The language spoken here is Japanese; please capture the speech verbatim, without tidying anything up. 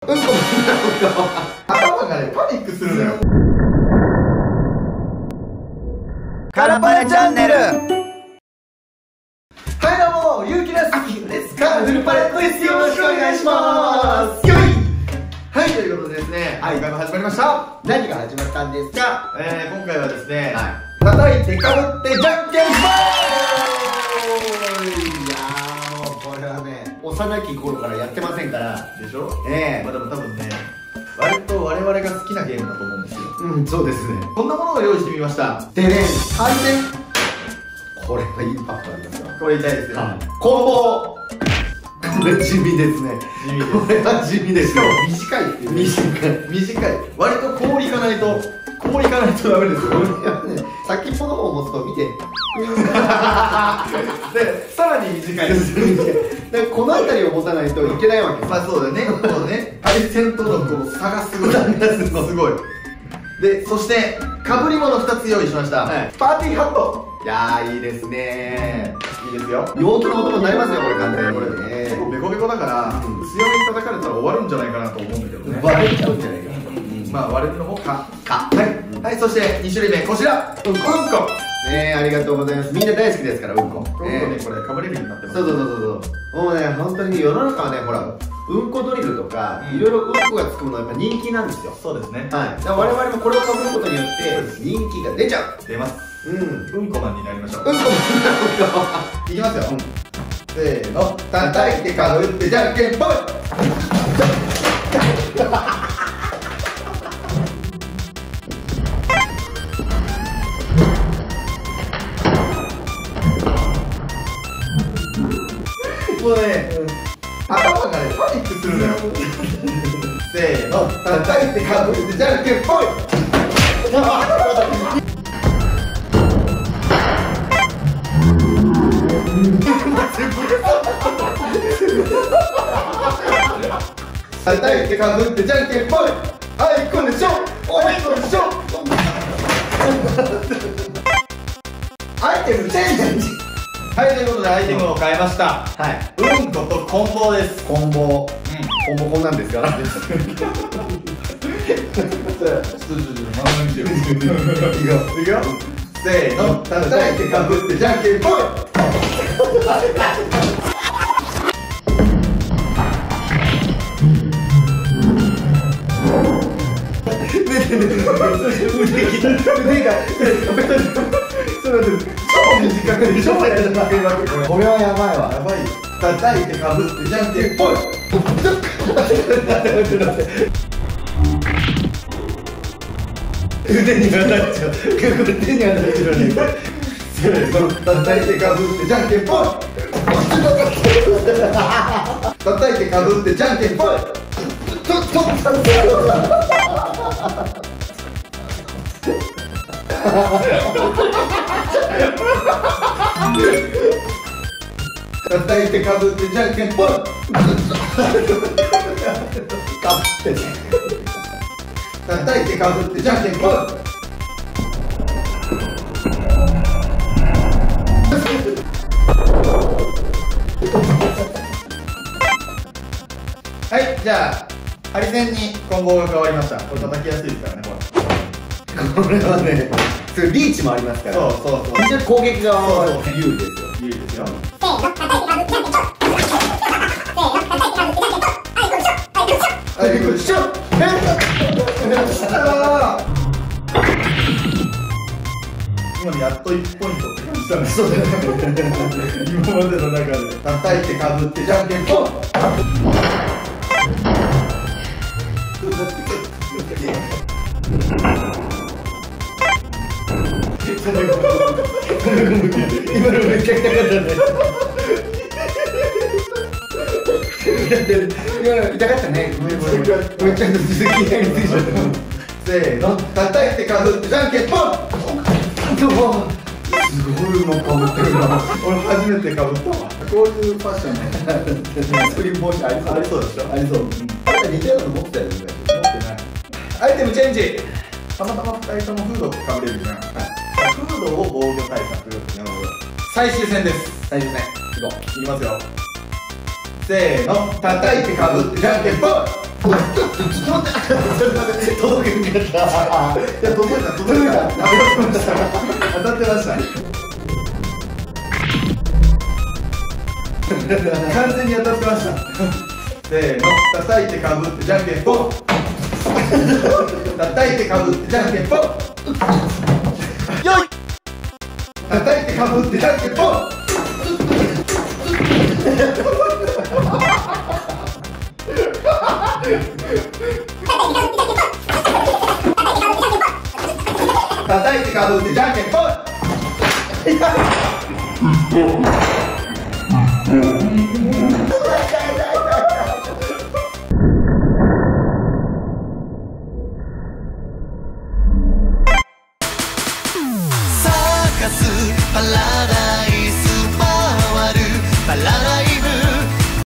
うんこも頭がねパニックするのよ。 カラパネチャンネル。 はいどうも、ゆうきです。あきです。カラフルパレットです。よろしくお願いします。よいはい、ということでですね、はい、今回も始まりました。何が始まったんですか？えー、今回はですね、はい、叩いてかぶってじゃんけんぽい。いやー、もうこれはね、幼き頃からやってませんからでしょ。ええー、まあでも多分ね、割と我々が好きなゲームだと思うんですよ。うん、そうですね。こんなものを用意してみました。でね、対戦。これはインパクトありますよ。これ痛いですよ。はい、攻防。これ地味ですね。地味です。これは地味です。しかも短いっていう。短い。短い。割とこういかないと、こういかないとダメですよ。ね、先っぽの方を持つと見て。で、さらに短いです。で、この辺りを持たないといけないわけです。まあそうだね。そうね。対戦とのこの差がすごい。すごい。で、そして、かぶり物ふたつ用意しました。はい、パーティーハット。いやー、いいですねー。いいですよ。陽気の男になりますよ、これ完全に。これね。結構ベコベコだから、強めに叩かれたら終わるんじゃないかなと思うんだけどね。割れちゃうんじゃないかな。まあ、割れるのもか。か。はい。はい、そしてに種類目、こちら。うんこ。うんこ。ねえ、ありがとうございます。みんな大好きですから、うんこ。うんこね、これ、かぶれるようになってます。そうそうそうそう。もうね、本当に世の中はね、ほら、うんこドリルとか、いろいろうんこがつくものはやっぱ人気なんですよ。そうですね。はい。だから我々もこれをかぶることによって、人気が出ちゃう。出ます。うん、うんこマンになりましょう。うんこマン。いきますよ。せーの、叩いてかぶってじゃんけんぽい。もうね、頭がねパニックするのよ。せーの、叩いてかぶってじゃんけんぽい。叩いてかぶってじゃんけんぽい。あいこでしょ。おいこでしょ。アイテムチェンジ。はい、ということでアイテムを変えました。はい。うんことコンボです。コンボ。うん。コンボこんなんですから。ちょっとちょっとまなみしよう。いくよ。いくよ。せーの、叩いてかぶってじゃんけんぽい。腕が超短く超やりまくりまくり。これはやばいわ。やばい。叩いてかぶってじゃんけんぽい。腕に当たっちゃう。手に当たっちゃうね。叩いてかぶってじゃんけんぽい。叩いてかぶってじゃんけんぽい。叩いてかぶってじゃんけんぽい。叩いてかぶってじゃんけんぽい。はい、じゃあハリセンにコンボが変わりました。これ叩きやすいですからね、ほら。これはね、リーチもありますから。そうそうそう。非常に攻撃側は有利ですよ。有利ですよ。せーの、叩いてかぶってじゃんけんぽい。せーの、叩いてかぶってじゃんけんぽい。あいこでしょ。あいこでしょ。今やっといちポイントって感じだね。そうだね。今までの中で叩いてかぶってじゃんけんぽい。今のめっちゃ痛かったね。痛かったね。ごめんごめん。めっちゃ続きやりすぎちゃった。せーの、叩いてかぶってじゃんけんぽん。すごいのかぶってるな。俺初めてかぶったわ。こういうファッションね。スクリーン帽子ありそうでしょ。ありそう。あれ似たようなの持ってたよね。持ってない。アイテムチェンジ。たまたまふたりともフードかぶれるじゃん。フードを防御対策。なるほど。最終戦です。最終戦。いこう。いきますよ。せーの、叩いてかぶってじゃんけんぽん。 ちょっと待って、届けんかった。いや、届いた、届いた。当たってました。当たってました。完全に当たってました。せーの、叩いてかぶってじゃんけんぽん。叩いてかぶってじゃんけんぽん。よい。叩いてかぶってじゃんけんぽん。叩いてかぶってじゃんけんぽん。